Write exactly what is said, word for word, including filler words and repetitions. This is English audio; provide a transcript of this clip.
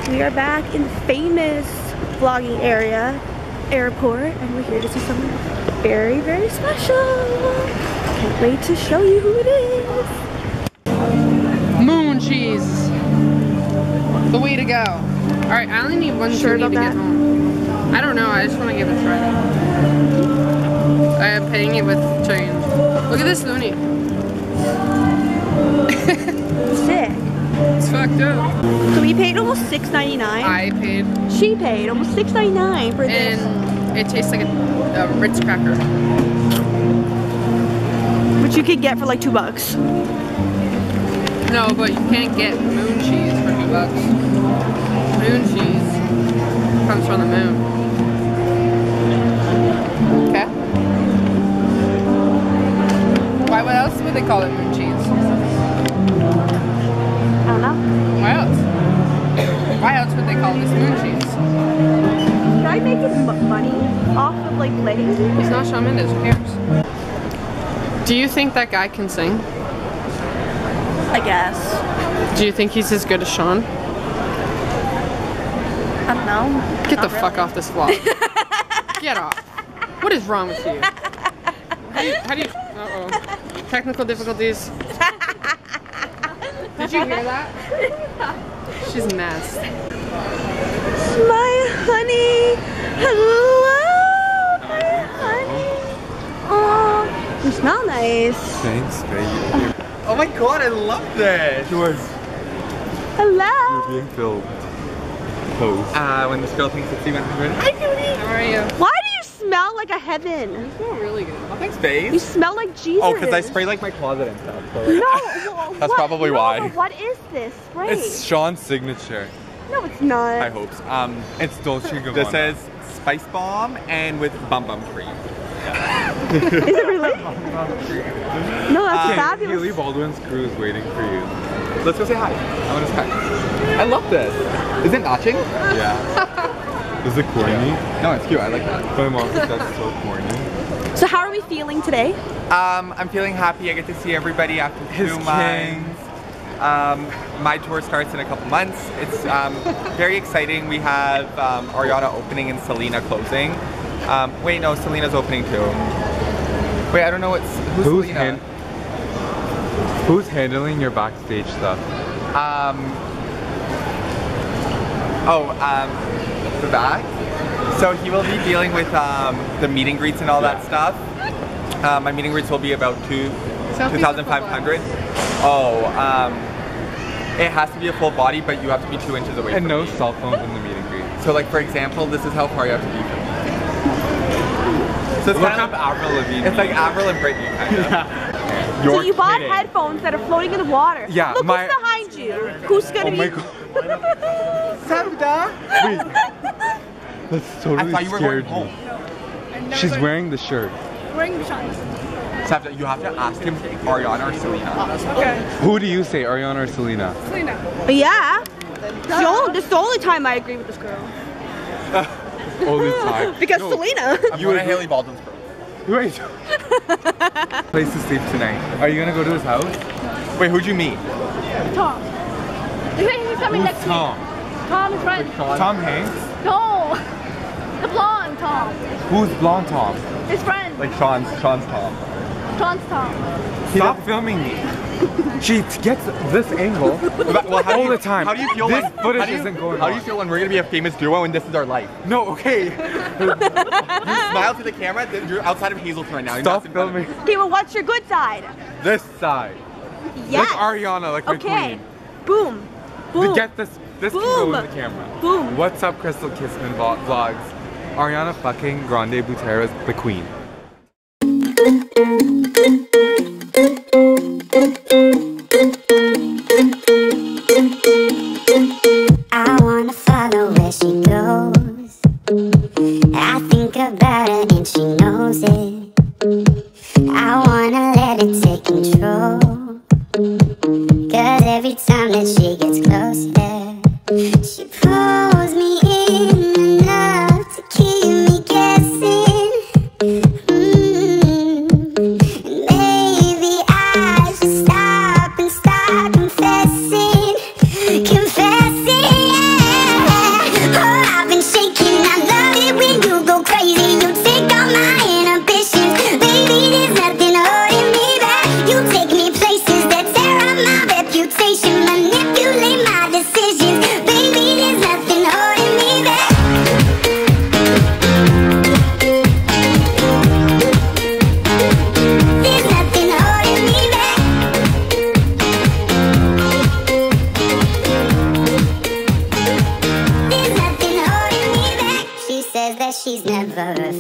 We are back in the famous vlogging area, airport, and we're here to see someone very, very special. Can't wait to show you who it is. Moon cheese. The way to go. Alright, I only need one Sure journey about to that? get home. I don't know, I just want to give it a try. I am paying it with change. Look at this loony. Sick. It's fucked up. So we paid almost six ninety-nine. I paid. She paid almost six ninety-nine for this. And it tastes like a, a Ritz cracker. Which you could get for like two bucks. No, but you can't get moon cheese for two bucks. Moon cheese comes from the moon. Okay. Why? What else would they call it moon cheese? I don't know. Why else? Why else would they call this moon cheese? Should I make m money off of like legs? He's not Shawn Mendes, who cares? Do you think that guy can sing? I guess. Do you think he's as good as Shawn? I don't know. Get Not the really. fuck off this vlog. Get off. What is wrong with you? How do you, how do you uh-oh. Technical difficulties. Did you hear that? She's nasty. My honey. Hello, my honey. Oh, you smell nice. Thanks, baby. Oh my god, I love this! Yours. Hello. You're being filmed. Pose. Ah, uh, when this girl thinks it's even good. Hi, cutie! How are you? Why do you smell like a heaven? You smell really good. Oh, thanks, babe. You smell like Jesus. Oh, because I spray like my closet and stuff. So like, No, well, that's what? probably No, why. but what is this spray? It's Shawn's signature. No, it's not. I hope. Um, it's Dolce and Gabbana. This says Spice Bomb and with Bum Bum Cream. Is it really? No, that's Um, fabulous. Haley Baldwin's crew is waiting for you. Let's go say hi. I want to sky. I love this. Is it notching? Yeah. Is it corny? Yeah. No, it's cute. I like that. My mom thinks that's so corny. So how are we feeling today? Um, I'm feeling happy. I get to see everybody after two His months. Um, my tour starts in a couple months. It's um, very exciting. We have um, Ariana opening and Selena closing. Um, wait, no, Selena's opening too. Wait, I don't know what's who's, Who's Selena. hand- Who's handling your backstage stuff? Um, oh, um, the back. So he will be dealing with um, the meet and greets and all Yeah. that stuff. Uh, my meet and greets will be about two, Selfies two thousand five hundred. Oh, um, it has to be a full body, but you have to be two inches away And from no me. cell phones in the meet and greet. So like for example, this is how far you have to be from me. So it's Look kind up of, Avril Lavigne. it's like Avril and Britney kind of. So You're you bought kidding. headphones that are floating in the water. Yeah, Look my- who's behind you. Who's gonna Oh be? my god. Wait. That's I totally thought you were going scared home. me. She's wearing the shirt. Savda, you have to ask him Ariana or Selena. Who do you say, Ariana or Selena? Yeah. It's the, only, this is the only time I agree with this girl. Only time. Because No. Selena. I'm going to Haley Baldwin's girl. Wait. Place to sleep tonight. Are you gonna go to his house? Wait, who'd you meet? Tom. He's coming Who's next Tom? week. Tom is friend. Tom Hanks? No. The blonde Tom. Who's blonde Tom? His friend. Like Sean's, Sean's Tom. Sean's Tom. Stop filming me. She gets this angle Well, how do all you- the time. How do you feel this when, footage how do you, isn't going How do on. you feel when we're gonna be a famous duo and this is our life? No, okay. You smile to the camera. th- You're outside of Hazelton right now. You're Stop not in front of filming. me. Okay, well, what's your good side? This side. Yes. Like Ariana, like my Okay. queen. Boom. Boom. Get this. This can Boom. go in the camera. Boom. What's up, Krystle Kissman vo- vlogs? Ariana fucking Grande Butera's the queen. I wanna follow where she goes. I think about her and she knows it. I wanna let it take control. Cause every time that she gets closer, she pulls me in enough to keep me guessing. Mm. And maybe I should stop and start confessing. Confessing, yeah. temptation, manipulate my decisions. Baby, there's nothing holding me back. There's nothing holding me back. There's nothing holding me back. She says that she's never